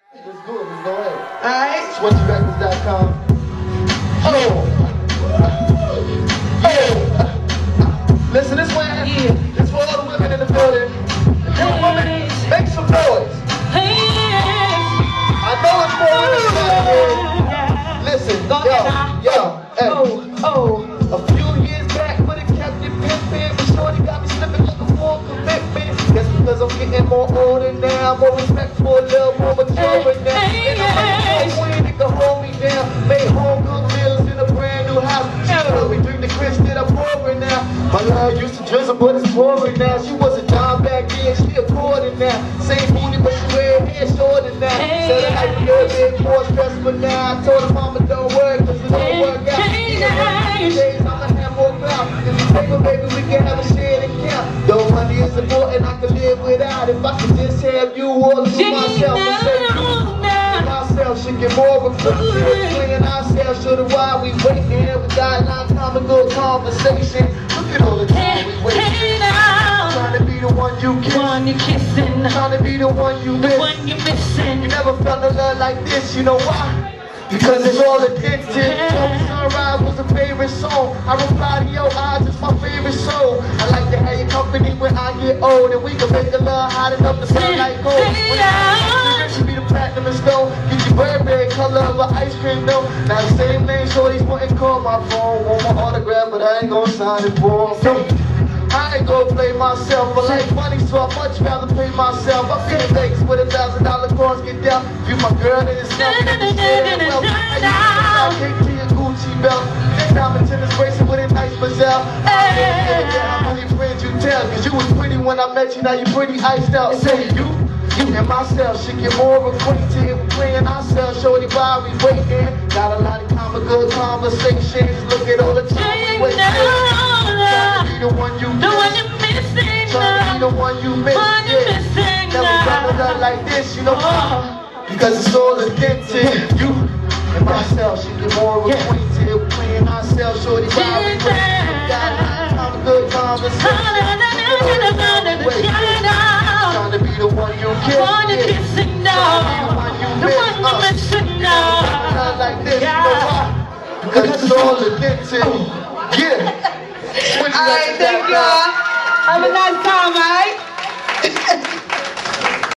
Let's do it. Let's go ahead. Alright. SwitchRecords.com. Oh. Listen this way. Yeah. This for all the women in the building. If you're a woman, make some noise. I know it's for women out here. Listen, yo, hey. A few years back, when it kept it pimpin', but shorty got me slipping looking for a commitment. That's because I'm getting more older now, more respectful, a little more mature now. And I'm like, oh, it can hold me down. Made home cooked meals in a brand new house. She told me drink the Chris that I'm pouring now. My love used to drizzle, but it's pouring now. She was a dime back then, she a quarter now. Same booty, but she wear hair shorter now. Said I like a little bit more stressful now. I told her mama don't worry, cause it don't work out. Days I'ma have more clout. If you paper, baby, we can have a shared account. Though money is important, I can live without. If I could just have you all to myself, I'm saying myself should get more reflective. Playing ourselves, show the why we waiting. We got a lot of time to go conversation. Look at all the time we waiting. Trying to be the one you kissing. Trying to be the one you miss. You never felt a love like this, you know why? Because it's all addicted. Sunrise was a favorite song. I reply to your eyes, it's my favorite song. I like to have your company when I get old, and we can make a love hot enough to burn like gold. When I be the platinum and stone, get your Burberry color of an ice cream though. Now the same name, shorties wouldn't call my phone. Want my autograph, but I ain't gonna sign it for them. I ain't gonna play myself, but like money, so I much rather pay myself. I feel Vegas with $1,000 coins get down. You my girl, and it's nothing to share well. I can't to your Gucci belt. Then diamond tennis racing with a nice Mazel. How many friends you tell? Cause you was pretty when I met you, now you pretty iced out. Say you and myself should get more acquainted. We're playing ourselves, shorty, why we waiting? Got a lot of good conversations. Look at all the time we wasting. The one you missing, trying to be the one you miss. Never found a love like this, you know why? Because it's all addicted. You and myself should get more acquainted. We're playing ourselves, shorty, why we waiting? Got a lot of good conversations. Trying to be the one you kiss. The one you missing now. Not like this, you know why? Because it's all addicted. Yeah. Alright, thank y'all. Have a nice time, alright?